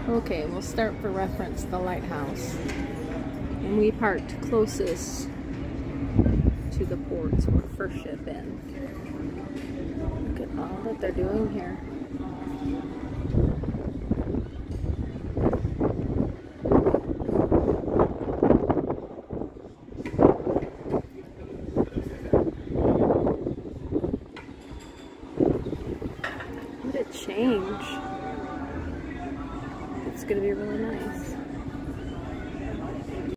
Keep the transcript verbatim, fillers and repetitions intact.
Okay, we'll start for reference the lighthouse. And we parked closest to the port, so we're first ship in. Look at all that they're doing here. What a change. It's gonna be really nice.